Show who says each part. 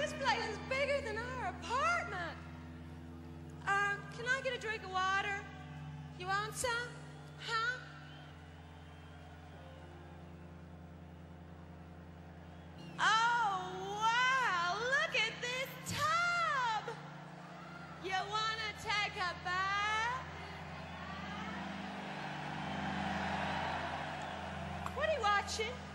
Speaker 1: this place is bigger than our apartment. Can I get a drink of water? You want some? Huh? Oh, wow, look at this tub. You wanna take a bath? What are you watching?